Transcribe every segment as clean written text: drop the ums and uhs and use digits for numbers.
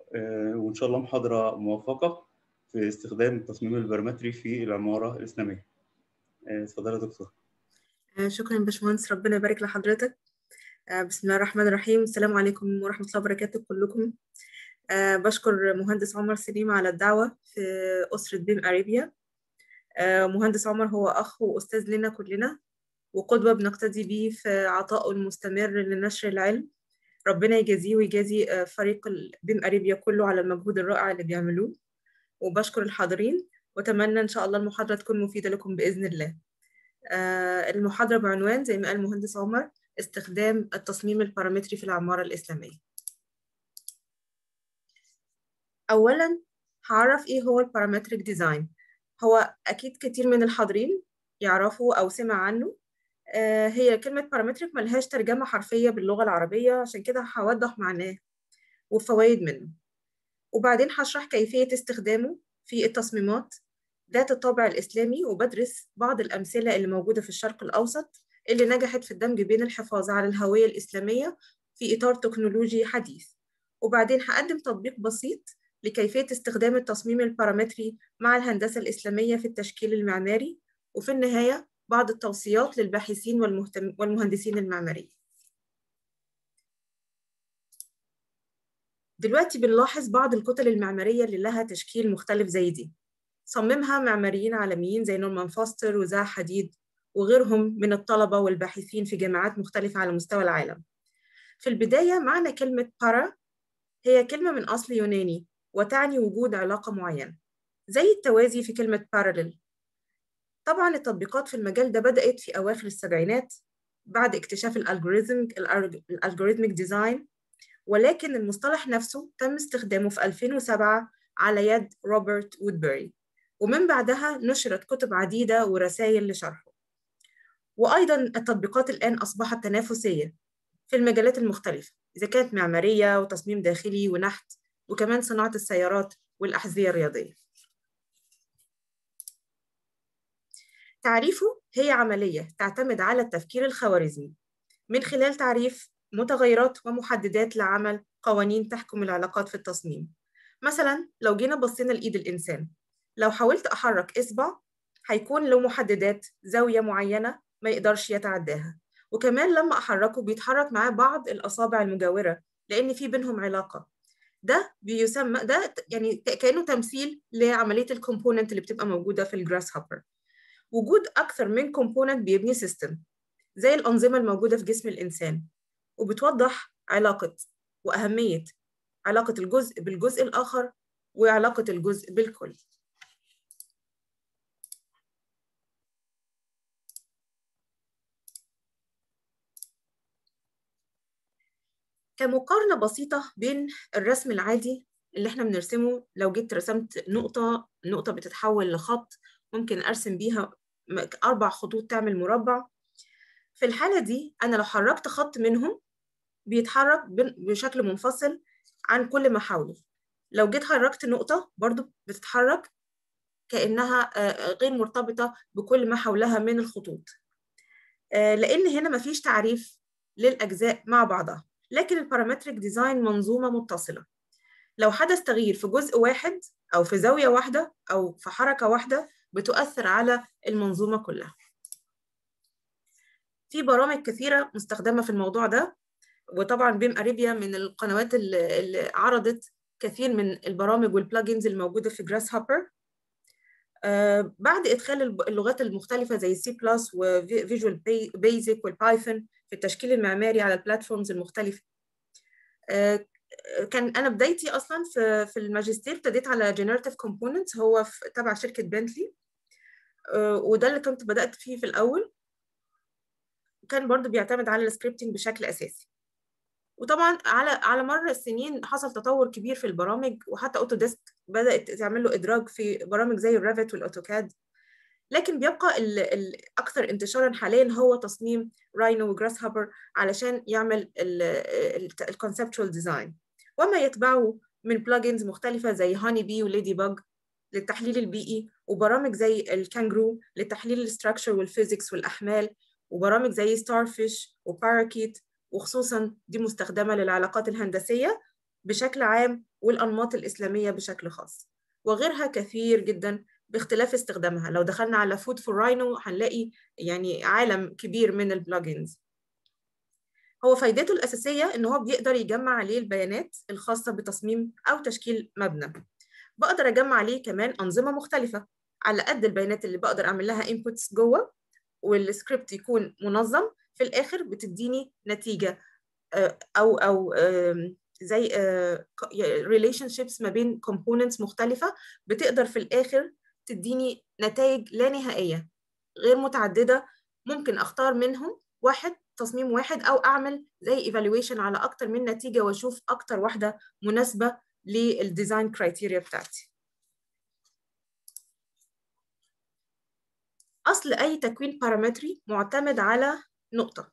وإن شاء الله محاضرة موفقة في استخدام التصميم البرمتري في العمارة الإسلامية. اتفضل يا دكتور. شكرا باشمهندس، ربنا يبارك لحضرتك. بسم الله الرحمن الرحيم. السلام عليكم ورحمة الله وبركاته كلكم. بشكر مهندس عمر سليم على الدعوة في أسرة بيم أرابيا. مهندس عمر هو أخ وأستاذ لنا كلنا وقدوة بنقتدي به في عطائه المستمر لنشر العلم. ربنا يجازيه ويجازي فريق بيم أرابيا كله على المجهود الرائع اللي بيعملوه. وبشكر الحاضرين وأتمنى إن شاء الله المحاضرة تكون مفيدة لكم بإذن الله. المحاضرة بعنوان زي ما قال المهندس عمر: استخدام التصميم البارامتري في العمارة الإسلامية. أولاً هعرف إيه هو البارامتريك ديزاين. هو أكيد كتير من الحاضرين يعرفوا أو سمع عنه. هي كلمة بارامتريك ملهاش ترجمة حرفية باللغة العربية، عشان كده هوضح معناه وفوائد منه، وبعدين هشرح كيفية استخدامه في التصميمات ذات الطابع الإسلامي، وبدرس بعض الأمثلة اللي موجودة في الشرق الأوسط اللي نجحت في الدمج بين الحفاظ على الهوية الإسلامية في إطار تكنولوجي حديث، وبعدين هقدم تطبيق بسيط لكيفية استخدام التصميم البارامتري مع الهندسة الإسلامية في التشكيل المعماري، وفي النهاية بعض التوصيات للباحثين والمهندسين المعماريين. دلوقتي بنلاحظ بعض الكتل المعمارية اللي لها تشكيل مختلف زي دي، صممها معماريين عالميين زي نورمان فوستر وزاها حديد وغيرهم من الطلبة والباحثين في جامعات مختلفة على مستوى العالم. في البداية، معنى كلمة بارا هي كلمة من أصل يوناني وتعني وجود علاقة معينة، زي التوازي في كلمة parallel. طبعاً التطبيقات في المجال ده بدأت في أواخر السبعينات بعد اكتشاف الألجوريثميك ديزاين، ولكن المصطلح نفسه تم استخدامه في 2007 على يد روبرت وودبري، ومن بعدها نشرت كتب عديدة ورسائل لشرحه. وأيضاً التطبيقات الآن أصبحت تنافسية في المجالات المختلفة، إذا كانت معمارية وتصميم داخلي ونحت، وكمان صناعة السيارات والأحذية الرياضية. تعريفه هي عملية تعتمد على التفكير الخوارزمي من خلال تعريف متغيرات ومحددات لعمل قوانين تحكم العلاقات في التصميم. مثلاً لو جينا بصينا لإيد الإنسان، لو حاولت أحرك إصبع هيكون له محددات زاوية معينة ما يقدرش يتعداها، وكمان لما أحركه بيتحرك معاه بعض الأصابع المجاورة لأن في بينهم علاقة. ده بيسمى يعني كأنه تمثيل لعملية الكومبوننت اللي بتبقى موجودة في الجراس هوبر. وجود أكثر من كومبوننت بيبني سيستم زي الأنظمة الموجودة في جسم الإنسان، وبتوضح علاقة وأهمية علاقة الجزء بالجزء الآخر وعلاقة الجزء بالكل. كمقارنة بسيطة بين الرسم العادي اللي احنا بنرسمه، لو جيت رسمت نقطة بتتحول لخط، ممكن أرسم بيها 4 خطوط تعمل مربع. في الحالة دي أنا لو حركت خط منهم بيتحرك بشكل منفصل عن كل ما حوله. لو جيت حركت نقطة برضو بتتحرك كأنها غير مرتبطة بكل ما حولها من الخطوط، لأن هنا مفيش تعريف للأجزاء مع بعضها. لكن البارامتريك ديزاين منظومة متصلة، لو حدث تغيير في جزء واحد أو في زاوية واحدة أو في حركة واحدة بتؤثر على المنظومة كلها. في برامج كثيرة مستخدمة في الموضوع ده، وطبعاً بيم أرابيا من القنوات اللي عرضت كثير من البرامج والبلاجينز الموجودة في جراس هوبر. بعد إدخال اللغات المختلفة زي C+ وفيجوال بيزك والبايثون في التشكيل المعماري على البلاتفورمز المختلفة. كان أنا بدايتي أصلاً في الماجستير ابتديت على Generative Components، هو تبع شركة بنتلي، وده اللي كنت بدأت فيه في الأول. كان برضو بيعتمد على السكريبتنج بشكل أساسي. وطبعا على مر السنين حصل تطور كبير في البرامج، وحتى اوتوديسك بدأت تعمل له إدراج في برامج زي الريفت والأوتوكاد. لكن بيبقى الأكثر انتشاراً حالياً هو تصميم راينو وجراس هوبر علشان يعمل الكونسبتشوال ديزاين، وما يتبعه من بلجنز مختلفة زي هاني بي وليدي باج للتحليل البيئي، وبرامج زي الكانجرو لتحليل الاستراكشر والفيزيكس والأحمال، وبرامج زي ستارفيش وباراكيت، وخصوصاً دي مستخدمة للعلاقات الهندسية بشكل عام والأنماط الإسلامية بشكل خاص، وغيرها كثير جدا باختلاف استخدامها. لو دخلنا على فود فور راينو هنلاقي يعني عالم كبير من البلجنز. هو فايدته الأساسية إن هو بيقدر يجمع عليه البيانات الخاصة بتصميم أو تشكيل مبنى. بقدر أجمع عليه كمان أنظمة مختلفة على قد البيانات اللي بقدر أعمل لها inputs جوه، والسكريبت يكون منظم في الآخر بتديني نتيجة أو زي relationships ما بين components مختلفة بتقدر في الآخر تديني نتائج لا نهائية غير متعددة. ممكن أختار منهم تصميم واحد، أو أعمل زي evaluation على أكتر من نتيجة وأشوف أكتر واحدة مناسبة للديزاين كرايتيريا بتاعتي. أصل أي تكوين بارامتري معتمد على نقطة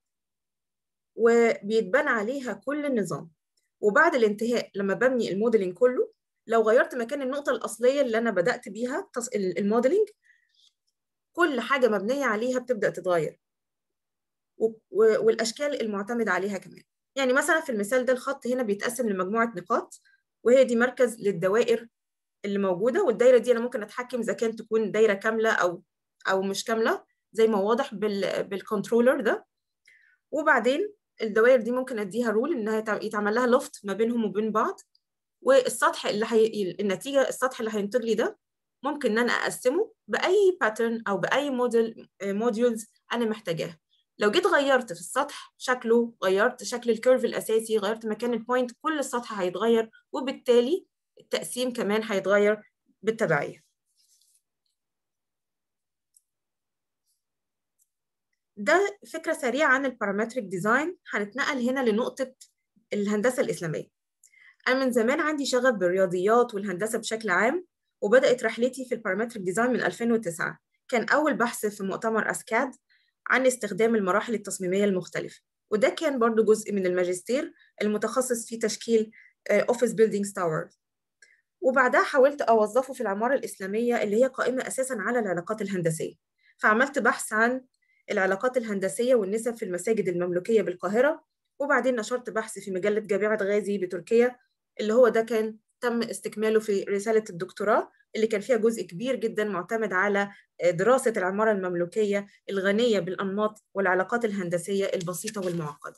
وبيتبنى عليها كل النظام، وبعد الانتهاء لما ببني الموديلنج كله لو غيرت مكان النقطة الأصلية اللي أنا بدأت بيها الموديلنج كل حاجة مبنية عليها بتبدأ تتغير، والأشكال المعتمد عليها كمان. يعني مثلا في المثال ده الخط هنا بيتقسم لمجموعة نقاط، وهي دي مركز للدوائر اللي موجودة، والدايرة دي أنا ممكن أتحكم إذا كانت تكون دايرة كاملة أو مش كاملة زي ما واضح بالكنترولر ده. وبعدين الدوائر دي ممكن أديها رول إنها يتعمل لها لوفت ما بينهم وبين بعض، والسطح النتيجة السطح اللي هينتج لي ده ممكن إن أنا أقسمه بأي باترن أو بأي موديولز أنا محتاجاها. لو جيت غيرت في السطح شكله، غيرت شكل الكيرف الأساسي، غيرت مكان البوينت، كل السطح هيتغير، وبالتالي التقسيم كمان هيتغير بالتبعية. ده فكرة سريعة عن البارامتريك ديزاين. هنتنقل هنا لنقطة الهندسة الإسلامية. أنا من زمان عندي شغف بالرياضيات والهندسة بشكل عام، وبدأت رحلتي في البارامتريك ديزاين من 2009. كان أول بحث في مؤتمر أسكاد عن استخدام المراحل التصميمية المختلفة، وده كان برضو جزء من الماجستير المتخصص في تشكيل Office Buildings Towers. وبعدها حاولت أوظفه في العمارة الإسلامية اللي هي قائمة أساساً على العلاقات الهندسية، فعملت بحث عن العلاقات الهندسية والنسب في المساجد المملوكية بالقاهرة، وبعدين نشرت بحث في مجلة جامعة غازي بتركيا، اللي هو ده كان تم استكماله في رسالة الدكتوراه اللي كان فيها جزء كبير جداً معتمد على دراسة العمارة المملوكية الغنية بالأنماط والعلاقات الهندسية البسيطة والمعقدة.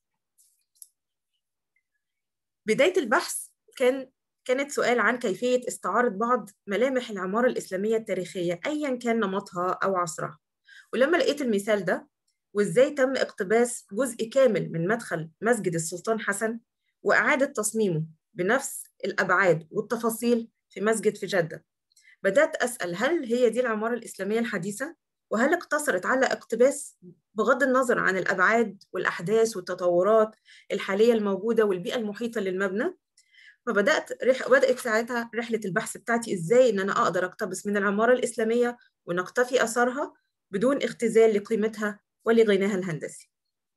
بداية البحث كانت سؤال عن كيفية استعارة بعض ملامح العمارة الإسلامية التاريخية أياً كان نمطها أو عصرها. ولما لقيت المثال ده وإزاي تم اقتباس جزء كامل من مدخل مسجد السلطان حسن وإعادة تصميمه بنفس الأبعاد والتفاصيل في مسجد في جدة، بدأت أسأل هل هي دي العمارة الإسلامية الحديثة؟ وهل اقتصرت على اقتباس بغض النظر عن الأبعاد والأحداث والتطورات الحالية الموجودة والبيئة المحيطة للمبنى؟ بدأت ساعتها رحلة البحث بتاعتي إزاي إن أنا أقدر أقتبس من العمارة الإسلامية ونقتفي أثرها بدون اختزال لقيمتها ولغناها الهندسي.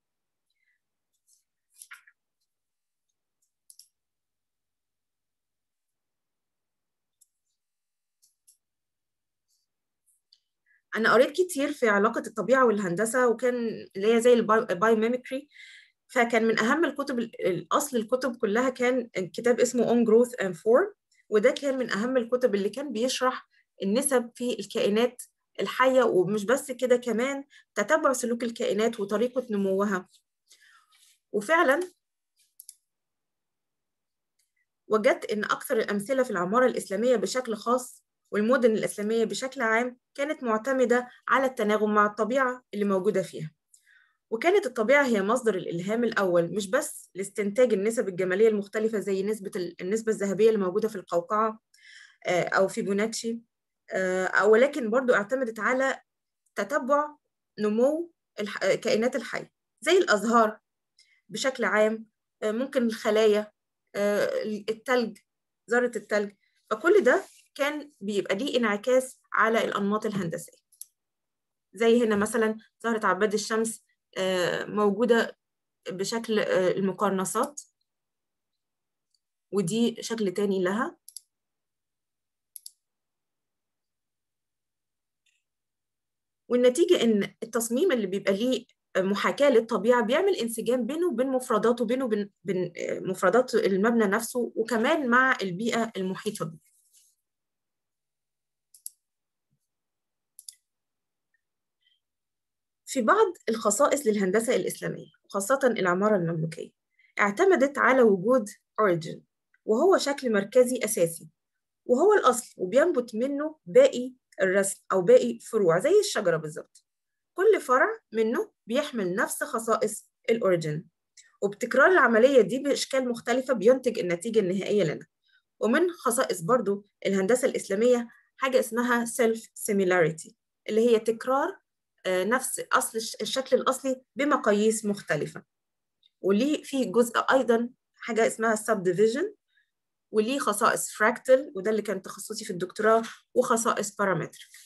أنا قريت كتير في علاقة الطبيعة والهندسة، وكان اللي هي زي البايوميميكري، فكان من أهم الكتب الأصل الكتب كلها كان كتاب اسمه On Growth and Form، وده كان من أهم الكتب اللي كان بيشرح النسب في الكائنات الحية، ومش بس كده كمان تتبع سلوك الكائنات وطريقة نموها. وفعلا وجدت إن أكثر الأمثلة في العمارة الإسلامية بشكل خاص والمدن الإسلامية بشكل عام كانت معتمدة على التناغم مع الطبيعة اللي موجودة فيها، وكانت الطبيعة هي مصدر الإلهام الأول، مش بس لاستنتاج النسب الجمالية المختلفة زي النسبة الذهبية اللي موجودة في القوقعة أو فيبوناتشي، ولكن برضو اعتمدت على تتبع نمو الكائنات الحية زي الأزهار بشكل عام، ممكن الخلايا، التلج، ذرة التلج. فكل ده كان بيبقى ليه انعكاس على الأنماط الهندسية. زي هنا مثلا زهرة عباد الشمس موجودة بشكل المقرنصات، ودي شكل تاني لها. والنتيجة إن التصميم اللي بيبقى ليه محاكاة للطبيعة، بيعمل انسجام بينه وبين مفرداته، بينه وبين مفردات المبنى نفسه، وكمان مع البيئة المحيطة به. في بعض الخصائص للهندسة الإسلامية وخاصة العمارة المملوكية اعتمدت على وجود origin، وهو شكل مركزي أساسي وهو الأصل، وبينبت منه باقي الرسم أو باقي فروع زي الشجرة بالظبط. كل فرع منه بيحمل نفس خصائص الأوريجين، وبتكرار العملية دي بأشكال مختلفة بينتج النتيجة النهائية لنا. ومن خصائص برضو الهندسة الإسلامية حاجة اسمها self similarity، اللي هي تكرار نفس أصل الشكل الأصلي بمقاييس مختلفة. وليه في جزء أيضا حاجة اسمها subdivision، وليه خصائص fractal، وده اللي كان تخصصي في الدكتوراه، وخصائص parametric.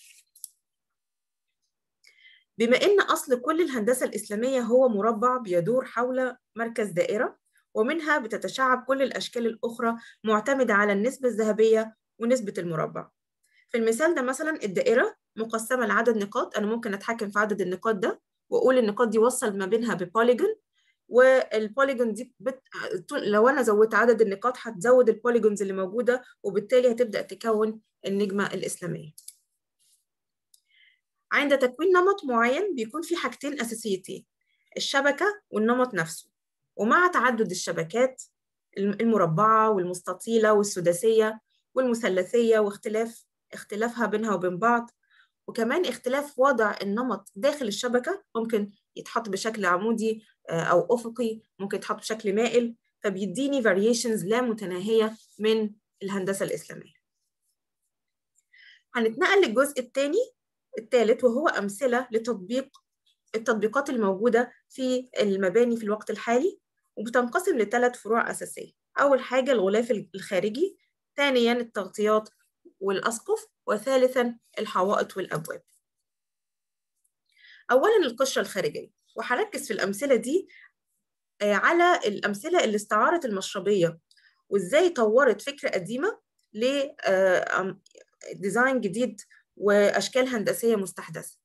بما إن أصل كل الهندسة الإسلامية هو مربع بيدور حول مركز دائرة، ومنها بتتشعب كل الأشكال الأخرى معتمدة على النسبة الذهبية ونسبة المربع. في المثال ده مثلا الدائرة مقسمة لعدد نقاط، أنا ممكن أتحكم في عدد النقاط ده وأقول النقاط دي وصل ما بينها ببوليجون، والبوليجون دي لو أنا زودت عدد النقاط هتزود البوليجونز اللي موجودة، وبالتالي هتبدأ تكون النجمة الإسلامية. عند تكوين نمط معين بيكون في حاجتين أساسيتين، الشبكة والنمط نفسه. ومع تعدد الشبكات المربعة والمستطيلة والسداسية والمثلثية واختلافها بينها وبين بعض، وكمان اختلاف وضع النمط داخل الشبكة، ممكن يتحط بشكل عمودي أو أفقي، ممكن يتحط بشكل مائل، فبيديني variations لا متناهية من الهندسة الإسلامية. هنتنقل للجزء الثالث وهو أمثلة التطبيقات الموجودة في المباني في الوقت الحالي، وبتنقسم ل3 فروع أساسية. أول حاجة الغلاف الخارجي، ثانياً التغطيات والأسقف، وثالثاً الحوائط والأبواب. أولاً القشرة الخارجية، وهركز في الأمثلة دي على الأمثلة اللي استعارت المشربية وإزاي طورت فكرة قديمة لديزاين جديد وأشكال هندسية مستحدثة.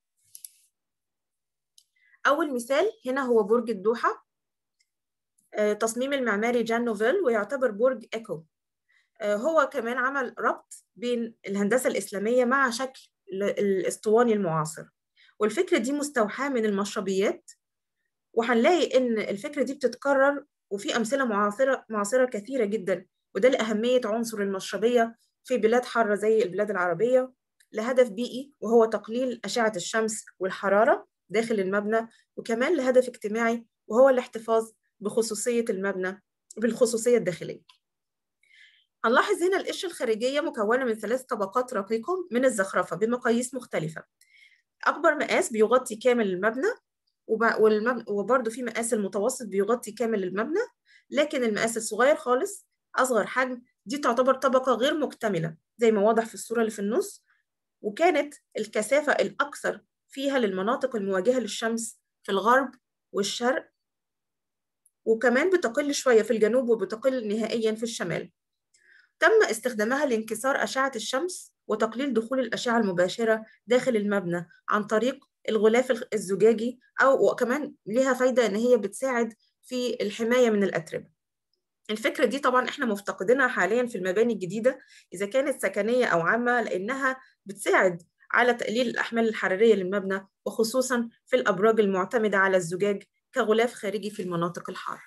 أول مثال هنا هو برج الدوحة، تصميم المعماري جان نوفيل، ويعتبر برج إيكو. هو كمان عمل ربط بين الهندسة الإسلامية مع شكل الأسطواني المعاصر، والفكرة دي مستوحاة من المشربيات، وهنلاقي إن الفكرة دي بتتكرر وفي أمثلة معاصرة كثيرة جدا، وده لأهمية عنصر المشربية في بلاد حارة زي البلاد العربية لهدف بيئي، وهو تقليل أشعة الشمس والحرارة داخل المبنى، وكمان لهدف اجتماعي وهو الاحتفاظ بخصوصية المبنى بالخصوصية الداخلية. هنلاحظ هنا القشرة الخارجية مكونة من 3 طبقات رقيقة من الزخرفة بمقاييس مختلفة. أكبر مقاس بيغطي كامل المبنى، وبرضه في مقاس المتوسط بيغطي كامل المبنى، لكن المقاس الصغير خالص أصغر حجم دي تعتبر طبقة غير مكتملة زي ما واضح في الصورة اللي في النص، وكانت الكثافة الأكثر فيها للمناطق المواجهة للشمس في الغرب والشرق، وكمان بتقل شوية في الجنوب وبتقل نهائياً في الشمال. تم استخدامها لانكسار أشعة الشمس وتقليل دخول الأشعة المباشرة داخل المبنى عن طريق الغلاف الزجاجي، أو وكمان لها فايدة إن هي بتساعد في الحماية من الأتربة. الفكرة دي طبعاً إحنا مفتقدينها حالياً في المباني الجديدة إذا كانت سكنية أو عامة، لأنها بتساعد على تقليل الأحمال الحرارية للمبنى، وخصوصاً في الأبراج المعتمدة على الزجاج كغلاف خارجي في المناطق الحارة.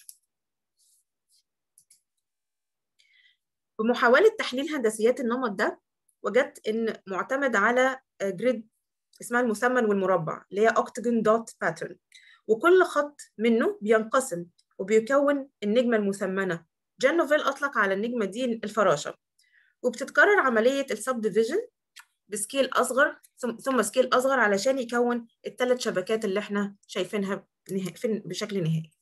بمحاولة تحليل هندسيات النمط ده وجدت إن معتمد على جريد اسمها المثمن والمربع اللي هي octagon dot pattern، وكل خط منه بينقسم وبيكون النجمة المثمنة. جان نوفيل أطلق على النجمة دي الفراشة، وبتتكرر عملية السبديفيجن بسكيل أصغر ثم سكيل أصغر علشان يكون ال3 شبكات اللي احنا شايفينها بشكل نهائي.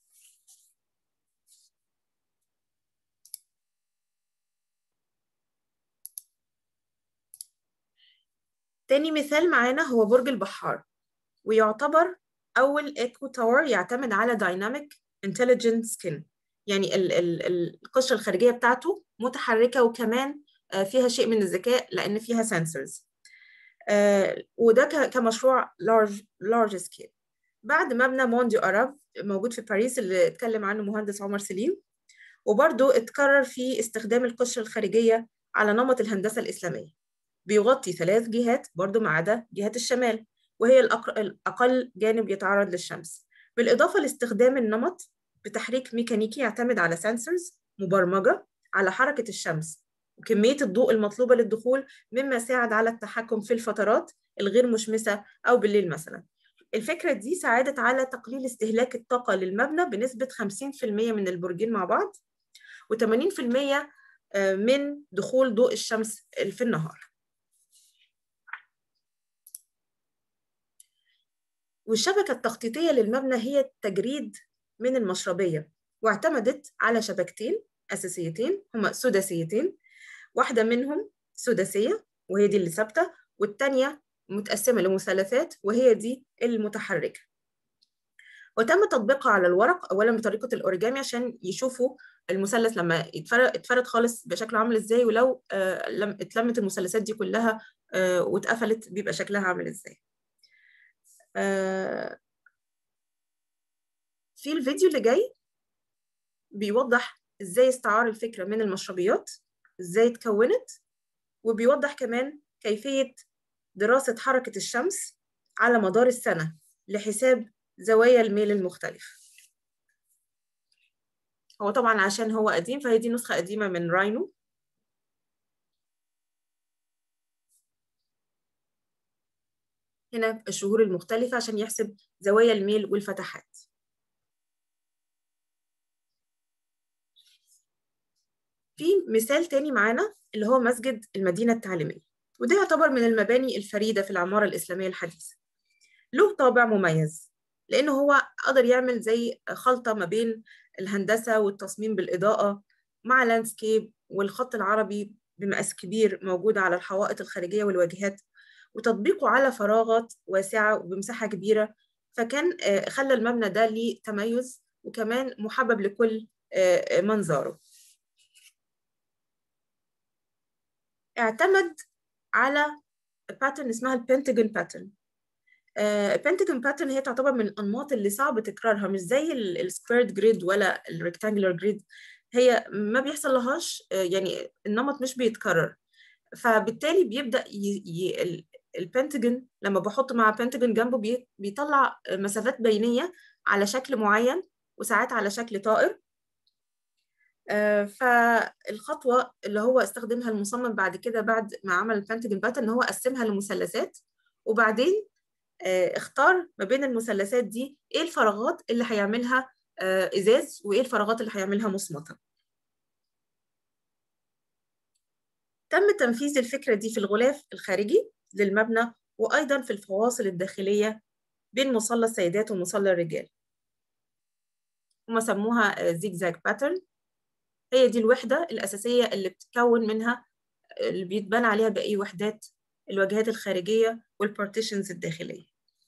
تاني مثال معانا هو برج البحار، ويعتبر أول إيكو تاور يعتمد على Dynamic Intelligent Skin، يعني القشرة الخارجية بتاعته متحركة وكمان فيها شيء من الذكاء لأن فيها sensors، وده كمشروع large scale. بعد مبنى موندي أراب موجود في باريس اللي اتكلم عنه مهندس عمر سليم، وبرضه اتكرر في استخدام القشرة الخارجية على نمط الهندسة الإسلامية، بيغطي 3 جهات برضه ما عدا جهة الشمال، وهي الأقل جانب يتعرض للشمس، بالإضافة لاستخدام النمط بتحريك ميكانيكي يعتمد على سنسورز مبرمجة على حركة الشمس وكمية الضوء المطلوبة للدخول، مما ساعد على التحكم في الفترات الغير مشمسة أو بالليل مثلا. الفكرة دي ساعدت على تقليل استهلاك الطاقة للمبنى بنسبة 50% من البرجين مع بعض، و80% من دخول ضوء الشمس في النهار. والشبكة التخطيطية للمبنى هي التجريد من المشربية، واعتمدت على شبكتين أساسيتين هما سداسيتين، واحدة منهم سداسية وهي دي اللي ثابتة، والتانية متقسمة لمثلثات وهي دي المتحركة. وتم تطبيقها على الورق أولا بطريقة الأوريجامي عشان يشوفوا المثلث لما اتفرد خالص بشكله عامل ازاي، ولو اتلمت المثلثات دي كلها واتقفلت بيبقى شكلها عامل ازاي. في الفيديو اللي جاي بيوضح ازاي استعار الفكرة من المشربيات ازاي اتكونت، وبيوضح كمان كيفية دراسة حركة الشمس على مدار السنة لحساب زوايا الميل المختلف. هو طبعا عشان هو قديم فهي دي نسخة قديمة من راينو. هنا الشهور المختلفة عشان يحسب زوايا الميل والفتحات. في مثال تاني معانا اللي هو مسجد المدينة التعليمية، وده يعتبر من المباني الفريدة في العمارة الإسلامية الحديثة. له طابع مميز لأنه هو قدر يعمل زي خلطة ما بين الهندسة والتصميم بالإضاءة مع لاندسكيب والخط العربي بمقاس كبير موجود على الحوائط الخارجية والواجهات، وتطبيقه على فراغات واسعة وبمساحة كبيرة، فكان خلى المبنى ده ليه تميز وكمان محبب لكل منظاره. اعتمد على باترن اسمها البنتاجون باترن. البنتاجون باترن هي تعتبر من الأنماط اللي صعب تكرارها، مش زي السكويرد جريد ولا الريكتانجلر جريد، هي ما بيحصل لهاش يعني النمط مش بيتكرر، فبالتالي بيبدأ البنتاجون لما بحط مع بنتاجون جنبه بيطلع مسافات بينية على شكل معين وساعات على شكل طائر. فالخطوة اللي هو استخدمها المصمم بعد كده بعد ما عمل البنتاجون باترن ان هو قسمها لمثلثات، وبعدين اختار ما بين المثلثات دي ايه الفراغات اللي هيعملها ازاز وايه الفراغات اللي هيعملها مصمتة. تم تنفيذ الفكرة دي في الغلاف الخارجي للمبنى وأيضا في الفواصل الداخلية بين مصلى السيدات ومصلى الرجال، هما سموها زيجزاج باترن. هي دي الوحدة الأساسية اللي بتتكون منها اللي بيتبنى عليها باقي وحدات الواجهات الخارجية والبارتيشنز الداخلية.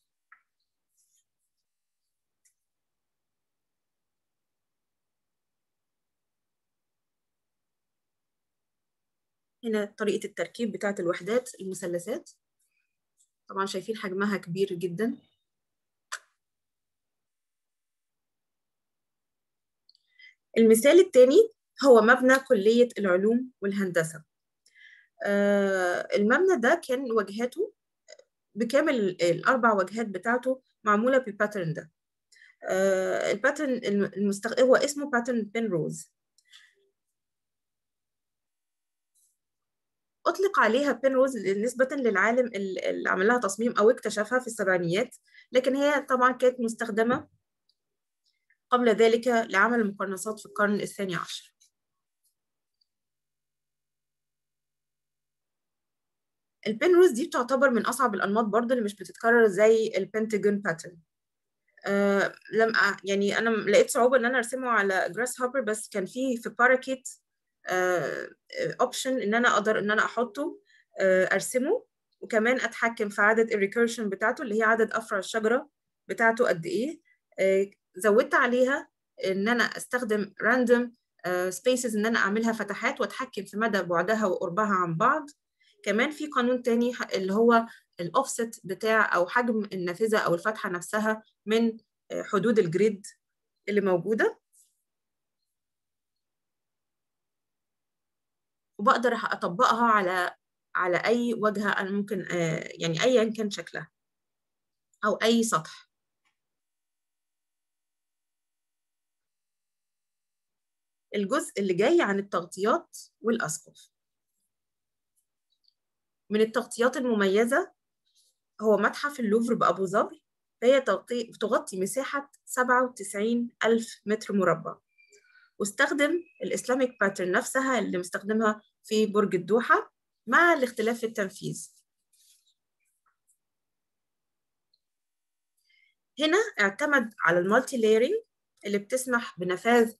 هنا طريقة التركيب بتاعة الوحدات المثلثات، طبعا شايفين حجمها كبير جدا. المثال الثاني هو مبنى كلية العلوم والهندسة. المبنى ده كان واجهاته بكامل الأربع واجهات بتاعته معمولة بالباترن ده. الباترن هو اسمه باترن بنروز. أطلق عليها بنروز نسبة للعالم اللي عمل لها تصميم أو اكتشفها في السبعينيات، لكن هي طبعا كانت مستخدمة قبل ذلك لعمل المقرنصات في القرن الثاني عشر. البنروز دي تعتبر من أصعب الأنماط برضه اللي مش بتتكرر زي البنتاجون باترن. يعني أنا لقيت صعوبة إن أنا أرسمه على جراس هوبر، بس كان في باراكيت اوبشن إن أنا أقدر إن أنا أحطه أرسمه، وكمان أتحكم في عدد الريكيرشن بتاعته اللي هي عدد أفرع الشجرة بتاعته قد إيه. زودت عليها إن أنا أستخدم راندوم سبيسز إن أنا أعملها فتحات وأتحكم في مدى بعدها وقربها عن بعض. كمان في قانون تاني اللي هو الأوفست بتاع أو حجم النافذة أو الفتحة نفسها من حدود الجريد اللي موجودة، وبقدر أطبقها على أي واجهة أنا ممكن يعني أيا كان شكلها أو أي سطح. الجزء اللي جاي عن التغطيات والأسقف. من التغطيات المميزة هو متحف اللوفر بأبو ظبي، فهي تغطي مساحة 97,000 متر مربع، واستخدم الإسلاميك باترن نفسها اللي مستخدمها في برج الدوحة مع الاختلاف في التنفيذ. هنا اعتمد على المالتي لايرنج اللي بتسمح بنفاذ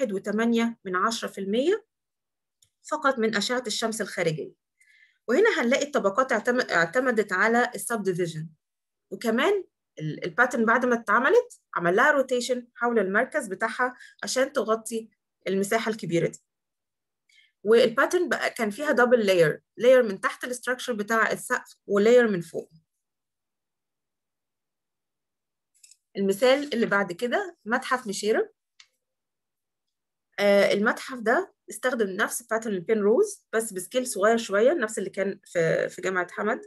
1.8% فقط من أشعة الشمس الخارجية. وهنا هنلاقي الطبقات اعتمدت على السب ديفيجن، وكمان الباترن بعد ما اتعملت عمل لها روتيشن حول المركز بتاعها عشان تغطي المساحة الكبيرة دي. والباترن بقى كان فيها دبل لاير من تحت الاستراكشر بتاع السقف ولاير من فوق. المثال اللي بعد كده متحف مشيرة. المتحف ده استخدم نفس باترن البين روز بس بسكيل صغير شوية، نفس اللي كان في جامعة حمد،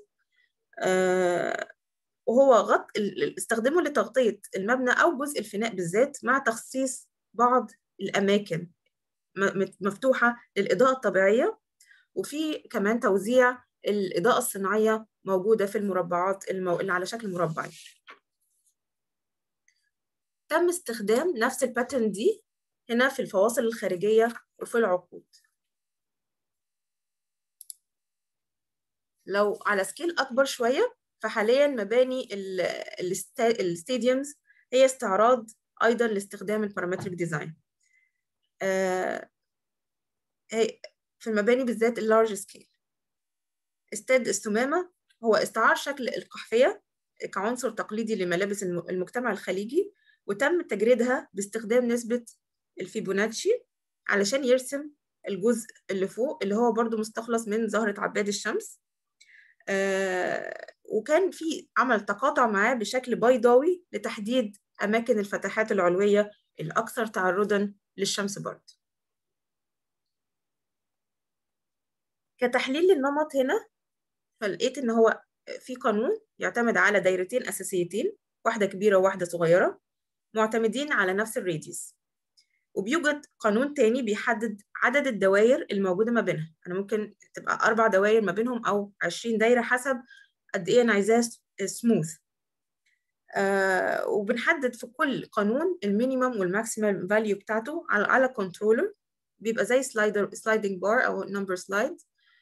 وهو استخدمه لتغطية المبنى أو جزء الفناء بالذات، مع تخصيص بعض الأماكن مفتوحة للإضاءة الطبيعية، وفي كمان توزيع الإضاءة الصناعية موجودة في المربعات اللي على شكل مربعي. تم استخدام نفس الباترن دي هنا في الفواصل الخارجية وفي العقود. لو على سكيل أكبر شوية، فحالياً مباني الستاديومز هي استعراض أيضاً لاستخدام البارامتريك ديزاين. في المباني بالذات اللارج سكيل. استاد السمامة هو استعار شكل القحفية كعنصر تقليدي لملابس المجتمع الخليجي، وتم تجريدها باستخدام نسبة الفيبوناتشي علشان يرسم الجزء اللي فوق اللي هو برضو مستخلص من زهرة عباد الشمس. وكان في عمل تقاطع معاه بشكل بيضاوي لتحديد أماكن الفتحات العلوية الأكثر تعرضاً للشمس برضه. كتحليل للنمط هنا، فلقيت إن هو في قانون يعتمد على دايرتين أساسيتين، واحدة كبيرة وواحدة صغيرة، معتمدين على نفس الراديوس. وبيوجد قانون تاني بيحدد عدد الدوائر الموجودة ما بينها. أنا ممكن تبقى 4 دوائر ما بينهم أو 20 دايرة حسب قد إيه أنا عايزاه سموث. وبنحدد في كل قانون المينيمم والماكسيمم فاليو بتاعته على كنترولر، بيبقى زي سلايدنج بار أو نمبر سلايد.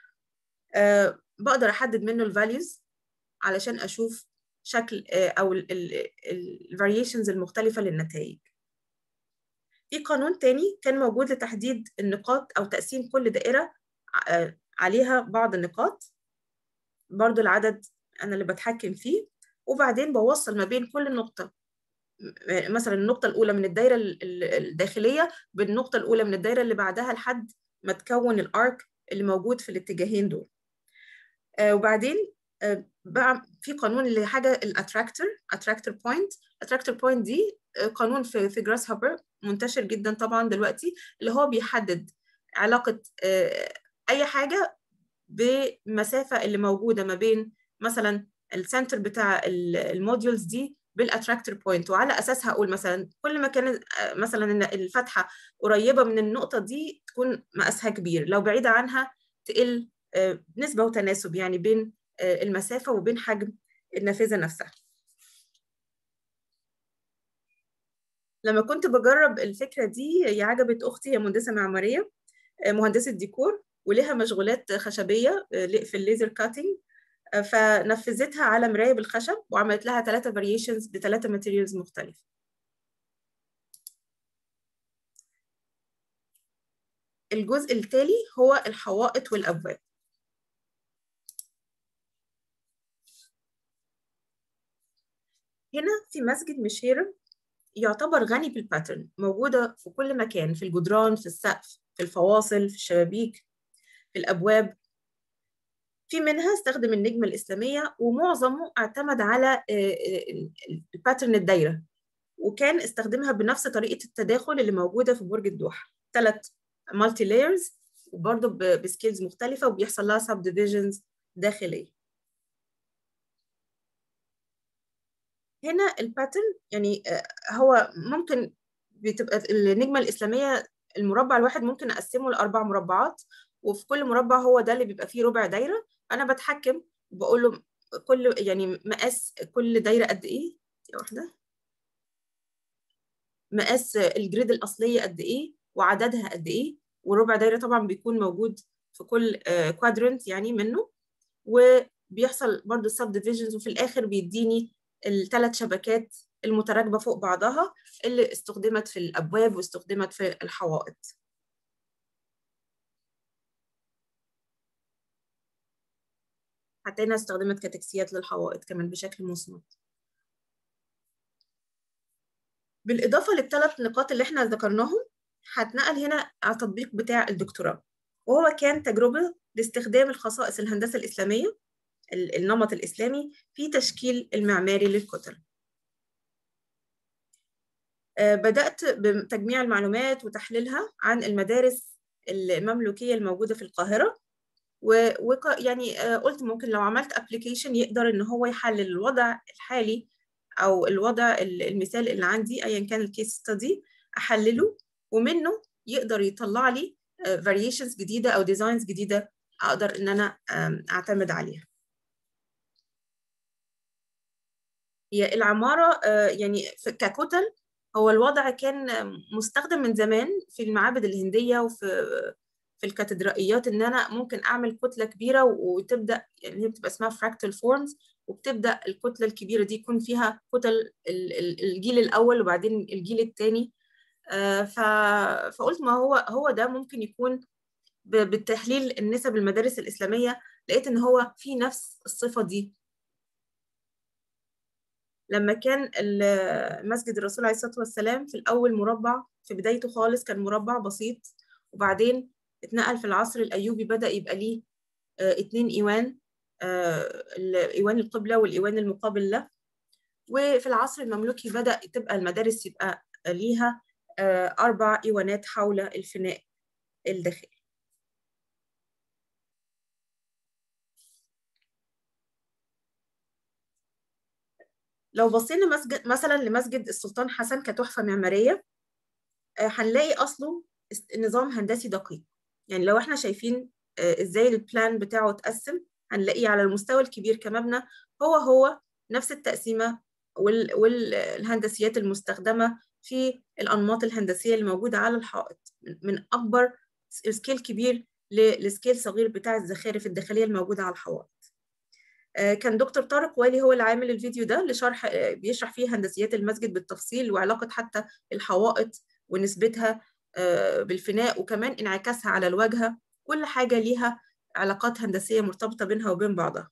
بقدر أحدد منه الفاليوز علشان أشوف شكل أو الفاريشنز المختلفة للنتائج. في قانون تاني كان موجود لتحديد النقاط أو تقسيم كل دائرة عليها بعض النقاط، برضو العدد أنا اللي بتحكم فيه، وبعدين بوصل ما بين كل نقطة، مثلا النقطة الأولى من الدائرة الداخلية بالنقطة الأولى من الدائرة اللي بعدها لحد ما تكون الأرك اللي موجود في الاتجاهين دول. وبعدين بقى في قانون لحاجة الاتراكتور بوينت دي قانون في جراس هوبر منتشر جدا طبعا دلوقتي، اللي هو بيحدد علاقة أي حاجة بمسافة اللي موجودة ما بين مثلا السنتر بتاع الموديولز دي بالاتراكتور بوينت، وعلى أساسها أقول مثلا كل ما كان مثلا الفتحة قريبة من النقطة دي تكون مقاسها كبير، لو بعيدة عنها تقل نسبة وتناسب يعني بين المسافة وبين حجم النافذة نفسها. لما كنت بجرب الفكرة دي هي عجبت أختي، هي مهندسة معمارية، مهندسة ديكور، ولها مشغولات خشبية في الليزر كاتنج، فنفذتها على مراية بالخشب وعملت لها 3 فاريشنز ب3 ماتيريالز مختلفة. الجزء التالي هو الحوائط والأبواب. هنا في مسجد مشيرة يعتبر غني بالباترن، موجودة في كل مكان، في الجدران، في السقف، في الفواصل، في الشبابيك، في الأبواب. في منها استخدم النجمة الإسلامية، ومعظمه اعتمد على الباترن الدايرة، وكان استخدمها بنفس طريقة التداخل اللي موجودة في برج الدوحة، 3 مالتي لايرز وبرضه بسكيلز مختلفة، وبيحصل لها سب ديفيجنز داخلية. هنا الباترن يعني هو ممكن بتبقى النجمة الإسلامية المربع الواحد ممكن أقسمه ل4 مربعات، وفي كل مربع هو ده اللي بيبقى فيه ربع دايرة. أنا بتحكم وبقول له كل يعني مقاس كل دايرة قد إيه، واحدة مقاس الجريد الأصلية قد إيه وعددها قد إيه، والربع دايرة طبعا بيكون موجود في كل كوادرنت يعني منه، وبيحصل برضو سب ديفيجنز، وفي الآخر بيديني ال3 شبكات المتراكبة فوق بعضها اللي استخدمت في الأبواب واستخدمت في الحوائط. حتى هنا استخدمت كتكسيات للحوائط كمان بشكل مصمت. بالإضافة لل3 نقاط اللي احنا ذكرناهم، هتنقل هنا على التطبيق بتاع الدكتوراه، وهو كان تجربة لاستخدام الخصائص الهندسة الإسلامية، النمط الإسلامي، في تشكيل المعماري للكتل. بدأت بتجميع المعلومات وتحليلها عن المدارس المملوكية الموجودة في القاهرة، ويعني قلت ممكن لو عملت ابلكيشن يقدر ان هو يحلل الوضع الحالي او الوضع المثال اللي عندي ايا كان الكيس ستادي، احلله ومنه يقدر يطلع لي فاريشنز جديده او ديزاينز جديده اقدر ان انا اعتمد عليها. هي العماره يعني ككتل، هو الوضع كان مستخدم من زمان في المعابد الهنديه وفي الكاتدرائيات، ان انا ممكن اعمل كتله كبيره وتبدا يعني هي بتبقى اسمها فراكتال فورمز، وبتبدا الكتله الكبيره دي يكون فيها كتل الجيل الاول وبعدين الجيل الثاني. فقلت ما هو ده ممكن يكون بالتحليل النسب المدارس الاسلاميه، لقيت ان هو في نفس الصفه دي. لما كان مسجد الرسول عليه الصلاة والسلام في الأول مربع، في بدايته خالص كان مربع بسيط، وبعدين اتنقل في العصر الأيوبي بدأ يبقى ليه 2 إيوان، إيوان القبلة والإيوان المقابل له، وفي العصر المملوكي بدأ تبقى المدارس يبقى ليها 4 إيوانات حول الفناء الداخلي. لو بصينا مثلا لمسجد السلطان حسن كتحفة معمارية، هنلاقي أصله نظام هندسي دقيق. يعني لو احنا شايفين ازاي البلان بتاعه اتقسم، هنلاقيه على المستوى الكبير كمبنى هو نفس التقسيمة والهندسيات المستخدمة في الأنماط الهندسية الموجودة على الحائط، من أكبر سكيل كبير لسكيل صغير بتاع الزخارف الداخلية الموجودة على الحوائط. كان دكتور طارق والي هو اللي عامل الفيديو ده لشرح بيشرح فيه هندسيات المسجد بالتفصيل، وعلاقة حتى الحوائط ونسبتها بالفناء، وكمان انعكاسها على الواجهة. كل حاجة ليها علاقات هندسية مرتبطة بينها وبين بعضها.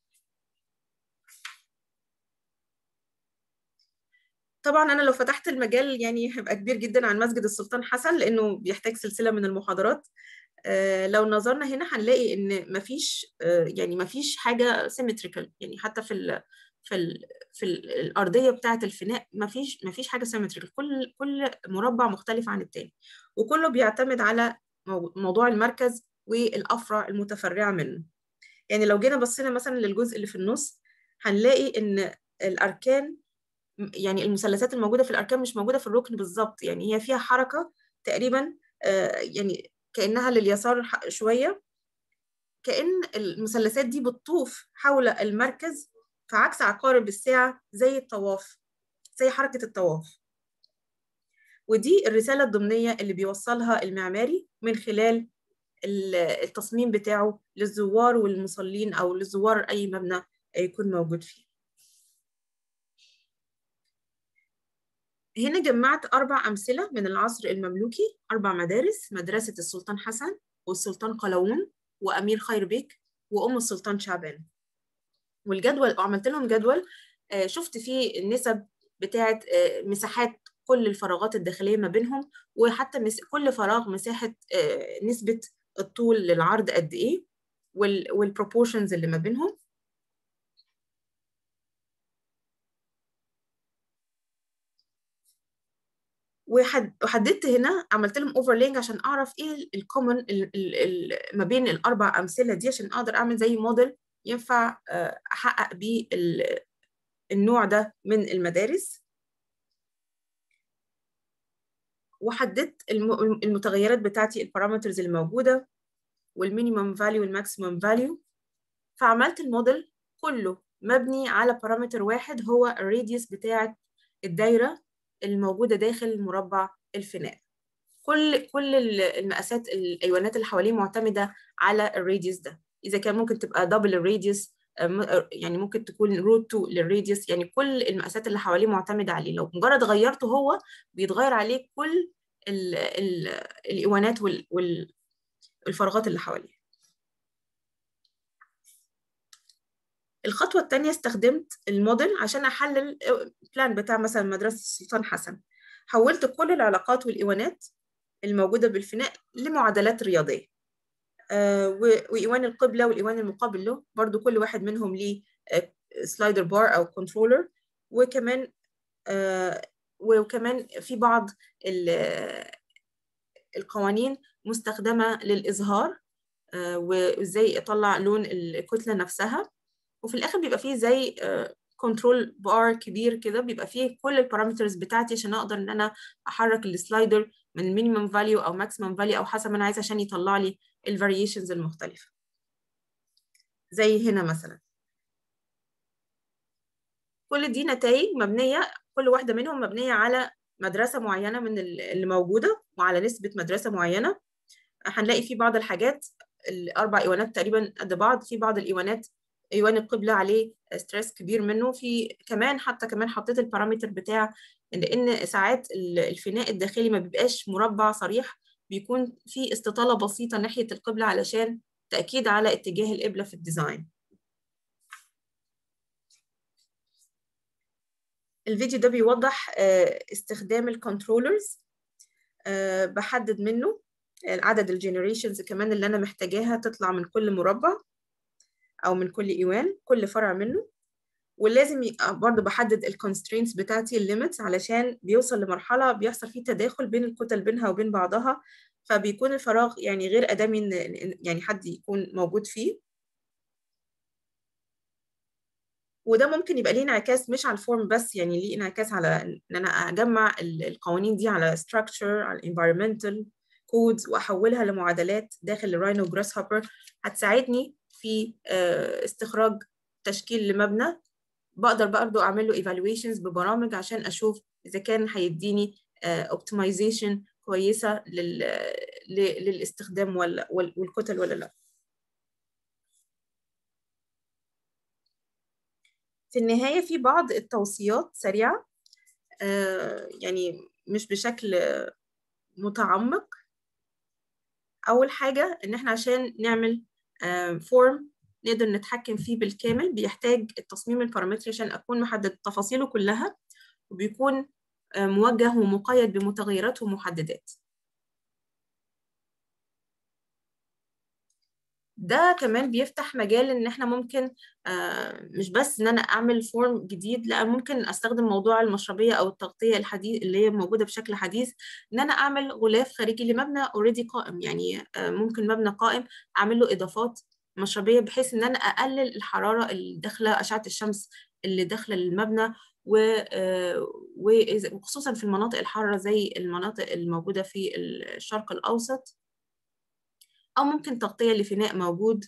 طبعا أنا لو فتحت المجال يعني هيبقى كبير جدا عن مسجد السلطان حسن، لأنه بيحتاج سلسلة من المحاضرات. لو نظرنا هنا هنلاقي ان مفيش حاجه سيمتريكال، يعني حتى في الارضيه بتاعه الفناء مفيش حاجه سيمتريكال، كل مربع مختلف عن التاني، وكله بيعتمد على موضوع المركز والافرع المتفرعه منه. يعني لو جينا بصينا مثلا للجزء اللي في النص، هنلاقي ان الاركان، يعني المثلثات الموجوده في الاركان مش موجوده في الركن بالظبط، يعني هي فيها حركه تقريبا يعني كأنها لليسار شوية، كأن المثلثات دي بتطوف حول المركز في عكس عقارب الساعة، زي الطواف، زي حركة الطواف. ودي الرسالة الضمنية اللي بيوصلها المعماري من خلال التصميم بتاعه للزوار والمصلين أو للزوار أي مبنى يكون موجود فيه. هنا جمعت 4 أمثلة من العصر المملوكي، 4 مدارس: مدرسة السلطان حسن والسلطان قلاوون وأمير خير بيك وأم السلطان شعبان. والجدول عملت لهم جدول شفت فيه النسب بتاعت مساحات كل الفراغات الداخلية ما بينهم، وحتى كل فراغ مساحة نسبة الطول للعرض قد إيه. والبروبورشنز اللي ما بينهم. وحددت هنا، عملت لهم اوفرلينج عشان اعرف ايه الكومن ما بين الاربع امثله دي، عشان اقدر اعمل زي موديل ينفع احقق بيه النوع ده من المدارس. وحددت المتغيرات بتاعتي، البارامترز اللي موجوده، والمينيمم فاليو والماكسيمم فاليو. فعملت الموديل كله مبني على بارامتر واحد، هو الراديوس بتاعه الدايره الموجوده داخل المربع الفناء. كل المقاسات الايوانات اللي حواليه معتمده على الراديوس ده. اذا كان ممكن تبقى دبل الراديوس، يعني ممكن تكون روت 2 للراديوس، يعني كل المقاسات اللي حواليه معتمده عليه. لو مجرد غيرته هو بيتغير عليه كل الايوانات والفراغات اللي حواليه. الخطوه الثانيه، استخدمت الموديل عشان احلل البلان بتاع مثلا مدرسه السلطان حسن. حولت كل العلاقات والايوانات الموجوده بالفناء لمعادلات رياضيه. وإيوان القبلة والإيوان المقابل له برضو كل واحد منهم ليه سلايدر بار أو كنترولر. وكمان في بعض القوانين مستخدمة للإظهار، وإزاي أطلع لون الكتلة نفسها. وفي الآخر بيبقى فيه زي كنترول بار كبير كده، بيبقى فيه كل البارامترز بتاعتي عشان أقدر إن أنا أحرك السلايدر من مينيمم فاليو أو ماكسيمم فاليو أو حسب ما أنا عايزة، عشان يطلع لي الفاريشنز المختلفة. زي هنا مثلا كل دي نتائج مبنية، كل واحدة منهم مبنية على مدرسة معينة من اللي موجودة، وعلى نسبة مدرسة معينة. هنلاقي في بعض الحاجات الأربع إيوانات تقريبا قد بعض، في بعض الإيوانات إيوان القبلة عليه ستريس كبير منه. في كمان كمان حطيت البارامتر بتاع إن ساعات الفناء الداخلي ما بيبقاش مربع صريح، بيكون في استطالة بسيطة ناحية القبلة علشان تأكيد على اتجاه القبلة في الديزاين. الفيديو ده بيوضح استخدام الكنترولرز. بحدد منه عدد الجنريشنز كمان اللي أنا محتاجاها تطلع من كل مربع أو من كل إيوان، كل فرع منه. ولازم برضه بحدد الكونسترينتس بتاعتي، الليميتس، علشان بيوصل لمرحلة بيحصل فيه تداخل بين الكتل بينها وبين بعضها، فبيكون الفراغ يعني غير آدمي إن يعني حد يكون موجود فيه. وده ممكن يبقى ليه انعكاس مش على الفورم بس، يعني ليه انعكاس على ان انا اجمع القوانين دي على structure، على environmental codes، واحولها لمعادلات داخل الراينو جراس هوبر هتساعدني في استخراج تشكيل لمبنى. بقدر برضه اعمل له evaluations ببرامج عشان اشوف اذا كان هيديني optimization كويسه للاستخدام والكتل ولا لا. في النهاية في بعض التوصيات سريعة، يعني مش بشكل متعمق. أول حاجة إن إحنا عشان نعمل فورم نقدر نتحكم فيه بالكامل، بيحتاج التصميم البارامتري عشان أكون محدد تفاصيله كلها، وبيكون موجه ومقيد بمتغيرات ومحددات. ده كمان بيفتح مجال ان احنا ممكن مش بس ان انا اعمل فورم جديد، لا ممكن استخدم موضوع المشربيه او التغطيه الحديث اللي هي موجوده بشكل حديث، ان انا اعمل غلاف خارجي لمبنى اوريدي قائم. يعني ممكن مبنى قائم اعمل له اضافات مشربيه بحيث ان انا اقلل الحراره اللي داخله، اشعه الشمس اللي داخله المبنى، وخصوصا في المناطق الحاره زي المناطق الموجوده في الشرق الاوسط، أو ممكن تغطية لفناء موجود.